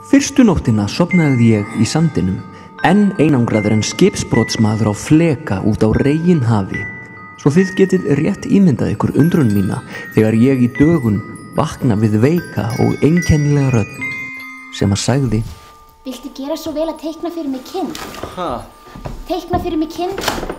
Fyrstu nóttina sofnaði ég í sandinum, enn einangraður en skipsbrotsmaður á fleka út á reginhafi, svo þið getið rétt ímyndað ykkur undrun mína þegar ég í dögun vakna við veika og einkennilega rödd sem að sagði: Viltu gera svo vel að teikna fyrir mig kind? Ha? Teikna fyrir mig kind?